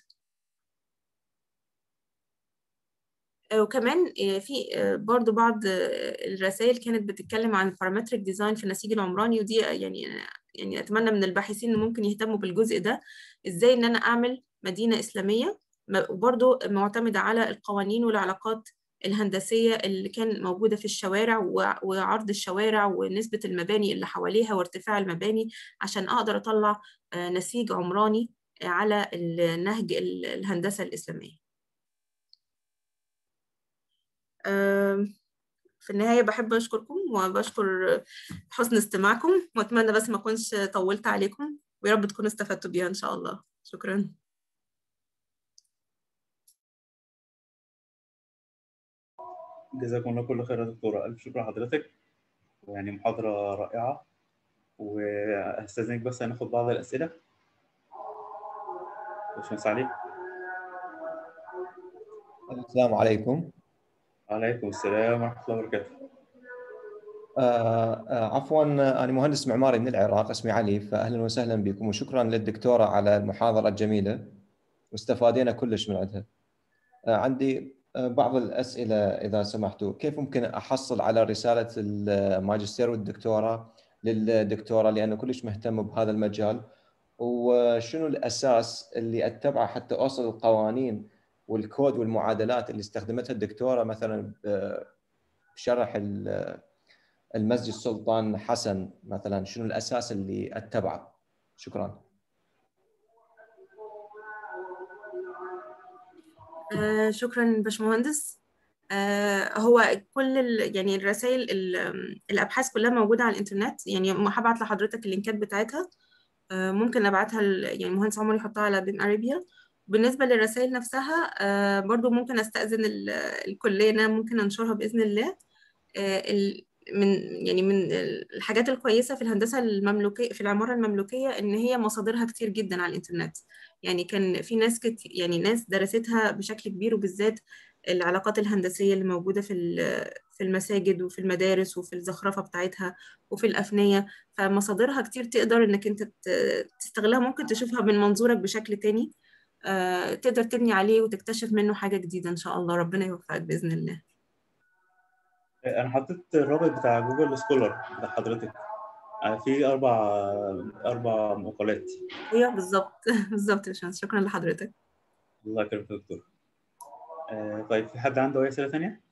وكمان في برضو بعض الرسائل كانت بتتكلم عن البارامتريك ديزاين في النسيج العمراني، ودي يعني أتمنى من الباحثين إن ممكن يهتموا بالجزء ده، إزاي إن أنا أعمل مدينة إسلامية وبرضو معتمدة على القوانين والعلاقات الهندسية اللي كان موجودة في الشوارع، وعرض الشوارع ونسبة المباني اللي حواليها وارتفاع المباني، عشان أقدر أطلع نسيج عمراني على النهج الهندسة الإسلامية. في النهاية بحب أشكركم وبشكر حسن استماعكم، وأتمنى بس ما أكونش طولت عليكم، ويا رب تكونوا استفدتوا بيها إن شاء الله. شكرا. جزاكم الله كل خير يا دكتورة، ألف شكر لحضرتك، ويعني محاضرة رائعة. وأستاذنك بس هناخد بعض الأسئلة. باشمهندس علي. السلام عليكم. وعليكم السلام ورحمة الله وبركاته. عفوا، أنا مهندس معماري من العراق، اسمي علي، فأهلا وسهلا بكم وشكرا للدكتورة على المحاضرة الجميلة واستفادينا كلش من عندها. عندي بعض الأسئلة إذا سمحتوا. كيف ممكن أحصل على رسالة الماجستير والدكتوراه للدكتورة، لأنه كلش مهتم بهذا المجال؟ وشنو الأساس اللي أتبعه حتى أوصل القوانين والكود والمعادلات اللي استخدمتها الدكتورة مثلا بشرح المسجد السلطان حسن مثلا؟ شنو الأساس اللي أتبعه؟ شكرا. شكرا باشمهندس. هو كل يعني الرسائل الابحاث كلها موجوده على الانترنت، يعني هبعت لحضرتك اللينكات بتاعتها. ممكن ابعتها يعني مهندس عمر يحطها على بيم ارابيا. بالنسبه للرسائل نفسها برضو ممكن استاذن الكليه إن أنا ممكن انشرها باذن الله. من يعني من الحاجات الكويسة في الهندسة المملوكية، في العمارة المملوكية، إن هي مصادرها كتير جدا على الإنترنت. يعني كان في ناس يعني ناس درستها بشكل كبير، وبالذات العلاقات الهندسية اللي موجودة في المساجد وفي المدارس وفي الزخرفة بتاعتها وفي الأفنية. فمصادرها كتير تقدر إنك أنت تستغلها، ممكن تشوفها من منظورك بشكل تاني. تقدر تبني عليه وتكتشف منه حاجة جديدة إن شاء الله. ربنا يوفقك بإذن الله. أنا حطيت الرابط بتاع جوجل سكولر بتاع حضرتك، في أربع مقالات. ايوه بالظبط. بالظبط يا باشمهندس، شكرا لحضرتك. الله يكرمك يا دكتور. طيب، في حد عنده أي أسئلة ثانية؟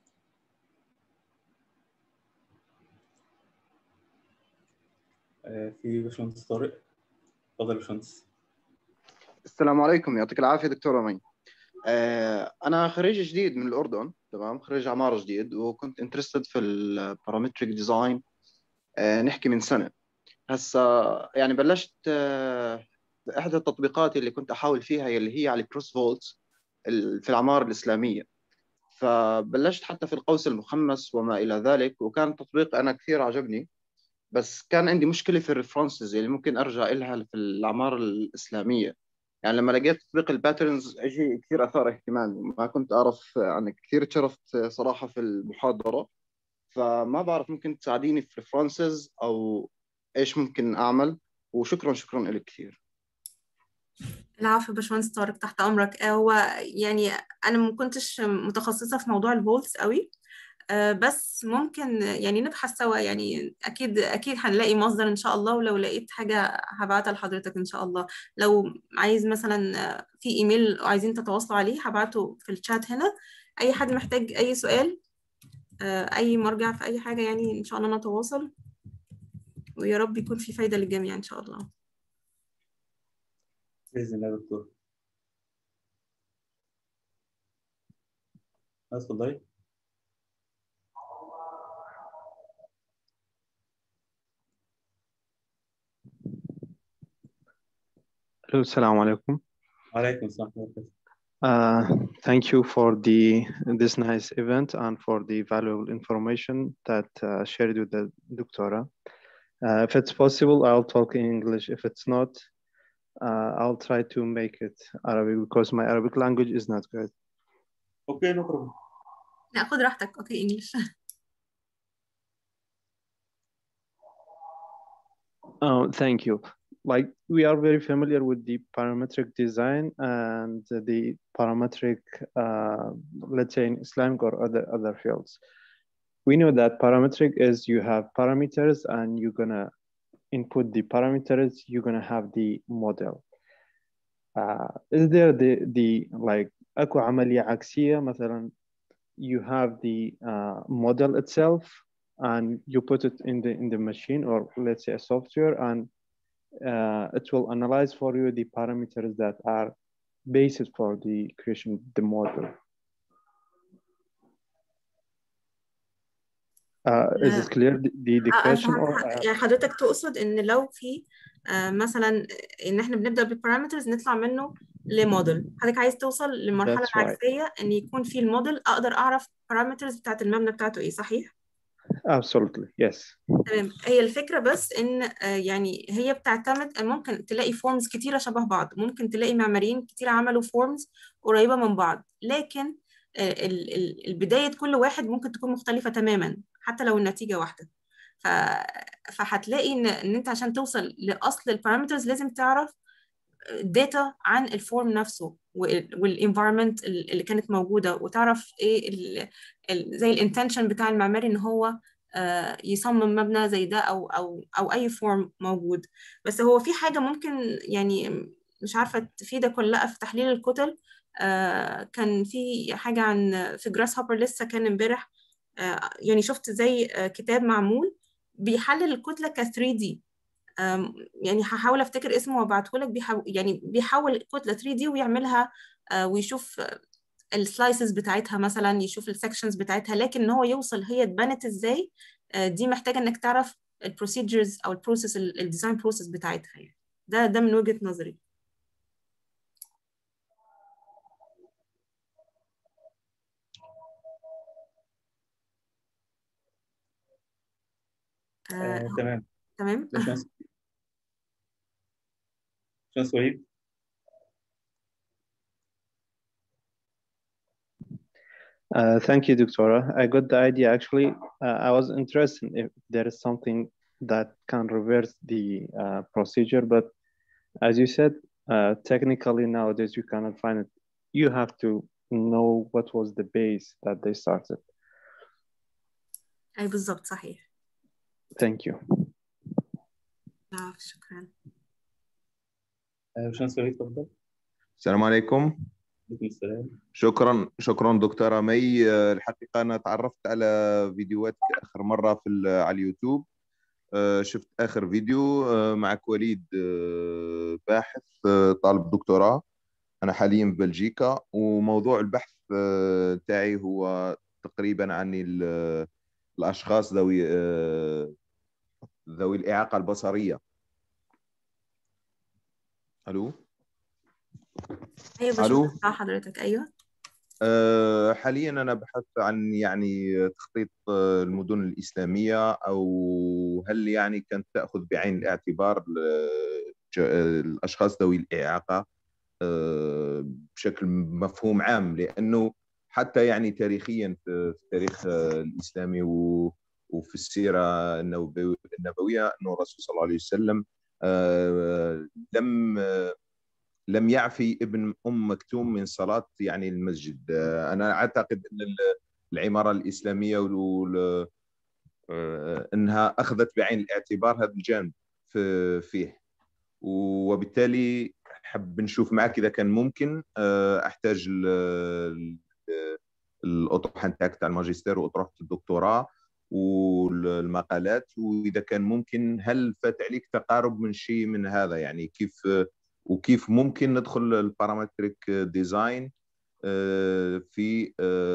في باشمهندس طارق. اتفضل يا باشمهندس. السلام عليكم، يعطيك العافية دكتور أمين. أنا خريج جديد من الأردن، تمام، خريج عمارة جديد، وكنت انترستد في البارامتريك ديزاين. نحكي من سنة هسا. يعني بلشت إحدى التطبيقات اللي كنت أحاول فيها اللي هي على الكروس فولتس في العمارة الإسلامية. فبلشت حتى في القوس المخمس وما إلى ذلك، وكان تطبيق أنا كثير عجبني. بس كان عندي مشكلة في الريفرنسز اللي ممكن أرجع إلها في الأعمار الإسلامية. يعني لما لقيت تطبيق الباترنز اجي كثير اثار اهتمامي، ما كنت اعرف عنك كثير. تشرفت صراحه في المحاضره، فما بعرف ممكن تساعديني في ريفرنسز او ايش ممكن اعمل. وشكرا شكرا لك كثير. العفو يا باشمهندس طارق، تحت امرك. هو يعني انا ما كنتش متخصصه في موضوع الفولتس قوي. بس ممكن يعني نبحث سوا، يعني اكيد اكيد هنلاقي مصدر ان شاء الله. ولو لقيت حاجه هبعتها لحضرتك ان شاء الله. لو عايز مثلا في ايميل عايزين تتواصلوا عليه هبعته في الشات هنا. اي حد محتاج اي سؤال، اي مرجع في اي حاجه، يعني ان شاء الله نتواصل. ويا رب يكون في فايده للجميع ان شاء الله. بإذن الله يا دكتور. اتفضلي. Hello, Assalamu alaikum. وعليكم السلام ورحمة الله. Thank you for this nice event and for the valuable information that shared with the doctora. If it's possible, I'll talk in English. If it's not, I'll try to make it Arabic because my Arabic language is not good. Okay, no problem. لا خد راحتك. اوكي انجلش. Thank you. Like we are very familiar with the parametric design and the parametric, let's say in Islamic or other fields. We know that parametric is you have parameters and you're gonna input the parameters, you're gonna have the model. Is there the like أكو عملية عكسية مثلا you have the model itself and you put it in the machine or let's say a software and it will analyze for you the parameters that are basis for the creation of the model. Is it clear the question or يعني حضرتك تقصد ان لو في مثلا ان احنا بنبدا بالبارامترز نطلع منه لموديل. حضرتك عايز توصل للمرحله That's right. العكسيه ان يكون في الموديل اقدر اعرف parameters بتاعت المبنى بتاعته ايه، صحيح؟ Absolutely, yes. تمام. هي الفكرة بس إن يعني هي بتعتمد، ممكن تلاقي فورمز كتيرة شبه بعض، ممكن تلاقي معماريين كتيرة عملوا فورمز قريبة من بعض، لكن البداية كل واحد ممكن تكون مختلفة تماما حتى لو النتيجة واحدة. فهتلاقي إن أنت عشان توصل لأصل البارامترز لازم تعرف داتا عن الفورم نفسه والانفايرمنت اللي كانت موجودة، وتعرف إيه زي الانتنشن بتاع المعماري إن هو يصمم مبنى زي ده أو أي فورم موجود. بس هو في حاجة ممكن يعني مش عارفة تفيدك ولا لأ في تحليل الكتل. كان في حاجة في جراس هوبر لسه كان امبارح، يعني شفت زي كتاب معمول بيحلل الكتلة ك 3D. يعني هحاول افتكر اسمه وابعته لك. يعني بيحول الكتلة 3D ويعملها ويشوف السلايسز بتاعتها مثلا، يشوف السكشنز بتاعتها، لكن ان هو يوصل هي اتبنت ازاي دي محتاجه انك تعرف البروسيجرز او البروسيس، الديزاين بروسيس بتاعتها يعني. ده من وجهه نظري. تمام. تمام. باشمهندس وليد. Thank you, Doctora. I got the idea actually. I was interested if there is something that can reverse the procedure, but as you said, technically nowadays you cannot find it. You have to know what was the base that they started. أي بالضبط، صحيح. Thank you. شكرا. باشمهندس وليد تفضل. السلام عليكم. عليكم السلام. شكرا دكتورة مي. الحقيقة أنا تعرفت على فيديوهاتك آخر مرة على اليوتيوب. شفت آخر فيديو معك وليد، باحث طالب دكتوراه. أنا حاليا في بلجيكا، وموضوع البحث تاعي هو تقريبا عن الأشخاص ذوي الإعاقة البصرية. ألو؟ أيوة ألو؟ باشمهندس حضرتك. أيوة. حاليا أنا بحث عن يعني تخطيط المدن الإسلامية، أو هل يعني كانت تأخذ بعين الاعتبار الأشخاص ذوي الإعاقة بشكل مفهوم عام، لأنه حتى يعني تاريخيا في التاريخ الإسلامي وفي السيرة النبوية أنه الرسول صلى الله عليه وسلم لم يعفي ابن مكتوم من صلاة يعني المسجد. أنا أعتقد أن العمارة الإسلامية أنها أخذت بعين الاعتبار هذا الجانب فيه، وبالتالي حب نشوف معك إذا كان ممكن أحتاج الأطروحة نتاعك تاع الماجستير وأطروحة الدكتوراه والمقالات، وإذا كان ممكن هل فات عليك تقارب من شيء من هذا، يعني كيف ممكن ندخل البارامتريك ديزاين في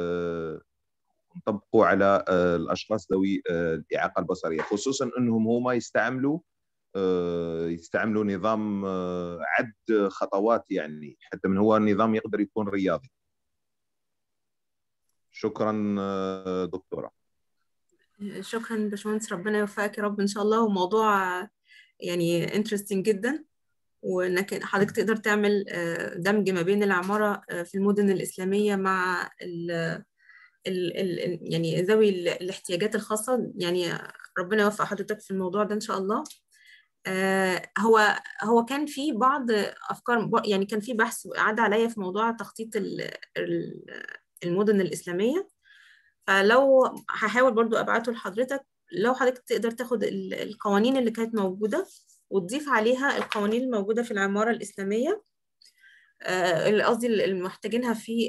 نطبقوا على الاشخاص ذوي الاعاقه البصريه، خصوصا انهم هما يستعملوا نظام عد خطوات، يعني حتى من هو النظام يقدر يكون رياضي. شكرا دكتوره. شكرا باشمهندس، ربنا يوفقك يا رب ان شاء الله. وموضوع يعني انترستنج جدا، وانك حضرتك تقدر تعمل دمج ما بين العمارة في المدن الإسلامية مع يعني ذوي الاحتياجات الخاصة. يعني ربنا يوفق حضرتك في الموضوع ده إن شاء الله. هو كان في بعض أفكار، يعني كان في بحث عدى عليا في موضوع تخطيط المدن الإسلامية، فلو هحاول برضو أبعته لحضرتك، لو حضرتك تقدر تاخد القوانين اللي كانت موجودة وتضيف عليها القوانين الموجودة في العمارة الإسلامية، اللي قصدي اللي محتاجينها في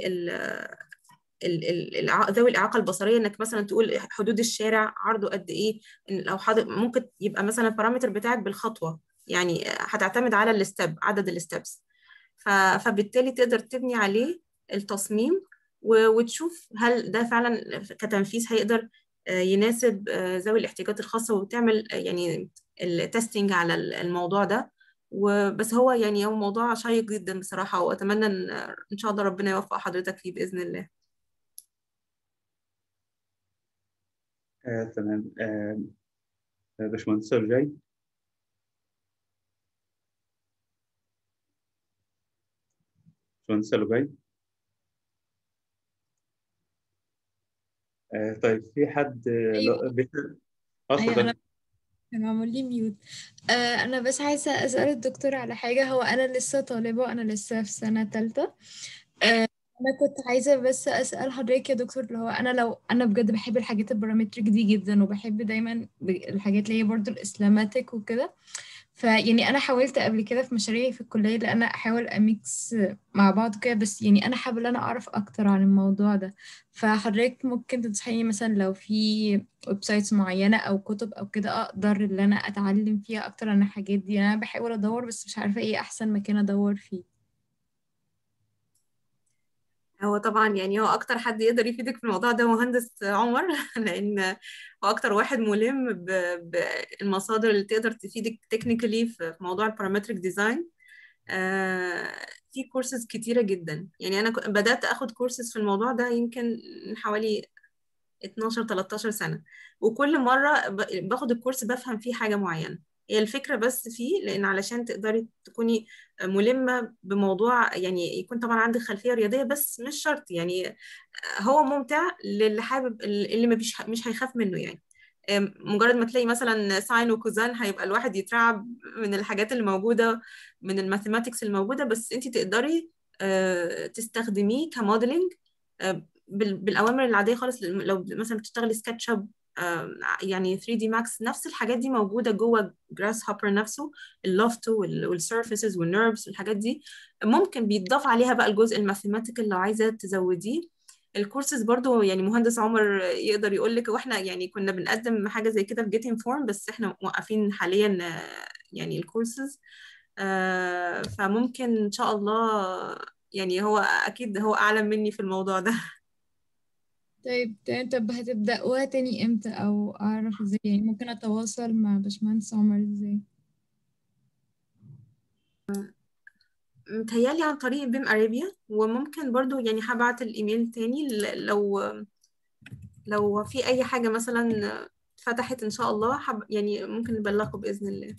ذوي الإعاقة البصرية، إنك مثلا تقول حدود الشارع عرضه قد إيه. لو ممكن يبقى مثلا البارامتر بتاعك بالخطوة، يعني هتعتمد على الستيب، عدد الستبس، فبالتالي تقدر تبني عليه التصميم وتشوف هل ده فعلا كتنفيذ هيقدر يناسب ذوي الاحتياجات الخاصة، وتعمل يعني التستنج على الموضوع ده وبس هو يعني هو موضوع شيق جدا بصراحة، وأتمنى إن شاء الله ربنا يوفق حضرتك فيه بإذن الله. تمام. باشمهندس رجاي. باشمهندس رجاي. طيب في حد ايوه بيسأل؟ ايوه، انا اتفضل. كان معمول لي ميوت. انا بس عايزه اسال الدكتور على حاجه. هو انا لسه طالبه، انا لسه في سنه ثالثه. انا كنت عايزه بس اسال حضرتك يا دكتور، اللي هو انا لو انا بجد بحب الحاجات البارامتريك دي جدا، وبحب دايما الحاجات اللي هي برضو الاسلاماتيك وكده. فيعني انا حاولت قبل كده في مشاريعي في الكليه ان انا احاول اميكس مع بعض كده، بس يعني انا حابه ان انا اعرف اكتر عن الموضوع ده. فحضرتك ممكن تنصحيني مثلا لو في ويب سايتس معينه او كتب او كده اقدر ان انا اتعلم فيها اكتر عن الحاجات دي؟ انا بحاول ادور بس مش عارفه ايه احسن مكان ادور فيه. هو طبعا يعني هو اكتر حد يقدر يفيدك في الموضوع ده مهندس عمر لان هو اكتر واحد ملم بالمصادر اللي تقدر تفيدك تكنيكالي في موضوع البارامتريك ديزاين. في كورسز كتيرة جدا، يعني انا بدأت اخد كورسز في الموضوع ده يمكن من حوالي 12 13 سنة، وكل مرة باخد الكورس بفهم فيه حاجة معينة. هي الفكرة بس فيه لأن علشان تقدري تكوني ملمة بموضوع، يعني يكون طبعا عندك خلفية رياضية، بس مش شرط يعني. هو ممتع للي حابب، اللي مش هيخاف منه يعني. مجرد ما تلاقي مثلا ساين وكوزان هيبقى الواحد يترعب من الحاجات اللي موجودة، من الماثيماتكس الموجودة، بس انت تقدري تستخدميه كموديلنج بالاوامر العاديه خالص. لو مثلا بتشتغلي سكتش اب، يعني 3 دي ماكس، نفس الحاجات دي موجوده جوه جراس هوبر نفسه، اللوفت والسيرفيسز والنيرفز والحاجات دي. ممكن بيتضاف عليها بقى الجزء الماثيماتيكال لو عايزه تزوديه. الكورسز برضو يعني مهندس عمر يقدر يقول لك، واحنا يعني كنا بنقدم حاجه زي كده في جيت انفورم، بس احنا موقفين حاليا يعني الكورسز. فممكن ان شاء الله، يعني هو اكيد هو اعلم مني في الموضوع ده. طيب طب هتبدأوها تاني امتى، او اعرف ازاي؟ يعني ممكن اتواصل مع باشمهندس عمر ازاي؟ متهيألي عن طريق بيم أرابيا، وممكن برضو يعني هبعت الإيميل تاني لو في أي حاجة مثلا فتحت إن شاء الله يعني ممكن نبلغه بإذن الله.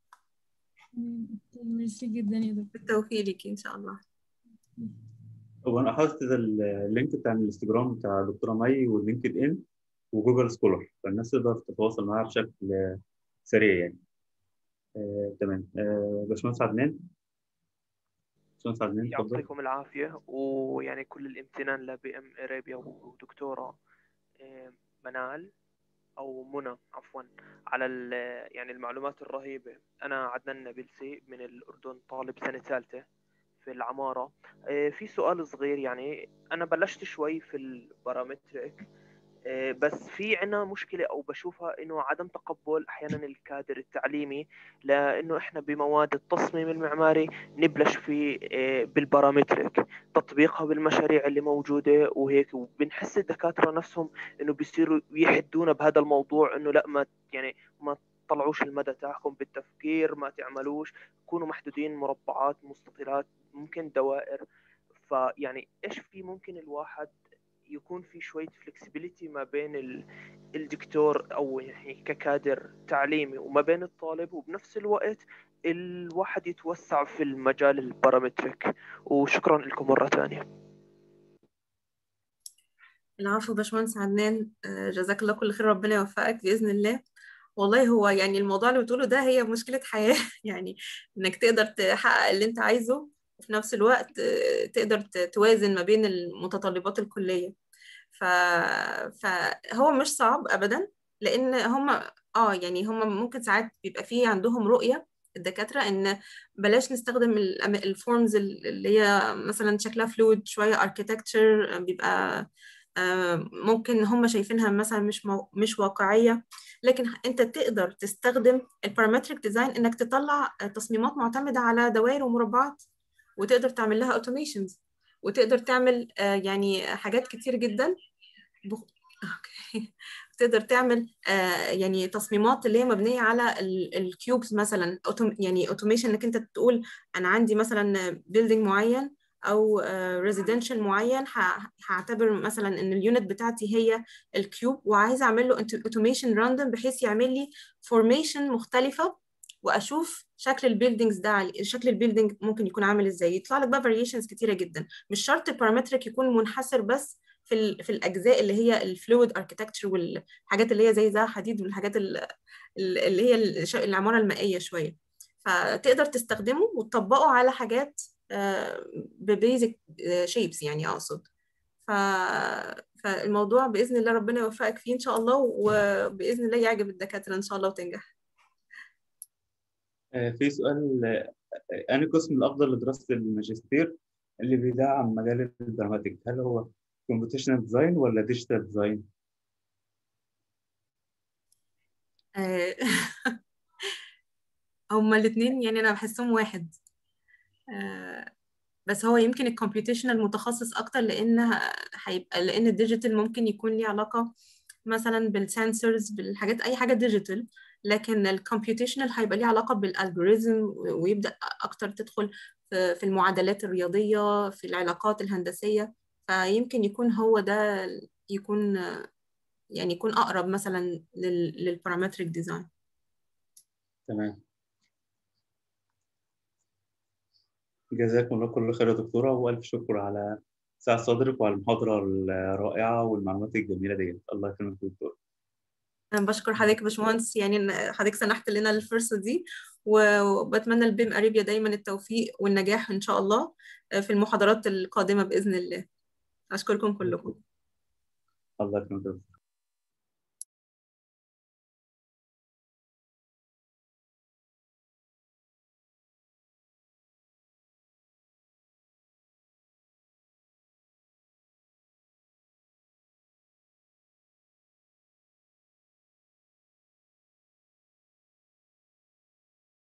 ميرسي جدا يا دكتور. بالتوفيق ليكي إن شاء الله. هو انا حاطط اللينك بتاع الانستجرام بتاع دكتوره مي واللينكد ان وجوجل سكولر، فالناس تقدر تتواصل معاها بشكل سريع يعني. تمام. باشمهندس عدنان. باشمهندس عدنان اتفضل. يعطيكم العافية، ويعني كل الامتنان لبي ام ارابيا ودكتورة منال او منى عفوا على يعني المعلومات الرهيبة. انا عدنان نابلسي من الاردن، طالب سنة ثالثة في العمارة. في سؤال صغير، يعني انا بلشت شوي في البارامتريك، بس في عنا مشكلة أو بشوفها إنه عدم تقبل أحيانا الكادر التعليمي، لأنه إحنا بمواد التصميم المعماري نبلش في بالبارامتريك، تطبيقها بالمشاريع اللي موجودة وهيك، وبنحس الدكاترة نفسهم إنه بيصيروا يحدونا بهذا الموضوع، إنه لا ما يعني ما تطلعوش المدى تاعكم بالتفكير، ما تعملوش، كونوا محدودين مربعات مستطيلات ممكن دوائر. فيعني إيش في ممكن الواحد يكون في شوية فلكسبيليتي ما بين الدكتور أو يعني ككادر تعليمي وما بين الطالب، وبنفس الوقت الواحد يتوسع في المجال البارامتريك؟ وشكرا لكم مرة ثانية. العفو باشمهندس عدنان، جزاك الله كل خير، ربنا يوفقك بإذن الله. والله هو يعني الموضوع اللي بتقوله ده هي مشكلة حياة يعني إنك تقدر تحقق اللي أنت عايزه، وفي نفس الوقت تقدر توازن ما بين المتطلبات الكلية. ف... فهو مش صعب ابدا، لان هم يعني هم ممكن ساعات بيبقى فيه عندهم رؤية الدكاترة ان بلاش نستخدم الفورمز اللي هي مثلا شكلها فلويد شوية، اركيتكتشر بيبقى ممكن هم شايفينها مثلا مش واقعية. لكن انت تقدر تستخدم البارامتريك ديزاين انك تطلع تصميمات معتمدة على دوائر ومربعات، وتقدر تعمل لها اوتوميشنز، وتقدر تعمل يعني حاجات كتير جدا. اوكي تقدر تعمل يعني تصميمات اللي هي مبنيه على الكيوبس مثلا، يعني اوتوميشن، انك انت تقول انا عندي مثلا بيلدينج معين او ريزيدنشال معين، هعتبر مثلا ان اليونت بتاعتي هي الكيوب، وعايزه اعمل له اوتوميشن راندوم بحيث يعمل لي فورميشن مختلفه، واشوف شكل البيلدينجز ده، شكل البيلدينج ممكن يكون عامل ازاي. يطلع لك بقى فاريشنز كتيره جدا. مش شرط البارامتريك يكون منحصر بس في الاجزاء اللي هي الفلويد اركيتكتشر والحاجات اللي هي زي حديد، والحاجات اللي هي العماره المائيه شويه. فتقدر تستخدمه وتطبقه على حاجات ببيزك شيبس يعني اقصد. فالموضوع باذن الله ربنا يوفقك فيه ان شاء الله، وباذن الله يعجب الدكاتره ان شاء الله وتنجح. في سؤال، أنهي قسم الأفضل لدراسة الماجستير اللي بيدعم مجال البرماتيك؟ هل هو كومبيوتيشنال ديزاين ولا ديجيتال ديزاين؟ هما الاثنين يعني أنا بحسهم واحد، بس هو يمكن الكمبيوتيشنال متخصص أكتر، لأن الديجيتال ممكن يكون ليه علاقة مثلا بالسنسورز، بالحاجات، أي حاجة ديجيتال، لكن الكمبيوتيشنال هيبقى ليه علاقة بالالجوريزم، ويبدأ أكتر تدخل في المعادلات الرياضية، في العلاقات الهندسية. فيمكن يكون هو ده يكون يعني يكون أقرب مثلا للبارامتريك ديزاين. تمام. جزاكم الله كل خير يا دكتورة، وألف شكر على سعة صدرك وعلى المحاضرة الرائعة والمعلومات الجميلة دي. الله يكرمك يا دكتور. أنا بشكر حضرتك يا باشمهندس، يعني إن حضرتك سنحت لنا الفرصة دي، وبتمنى لبيم أريبيا دايما التوفيق والنجاح إن شاء الله في المحاضرات القادمة بإذن الله. أشكركم كلكم. الله يكرمك.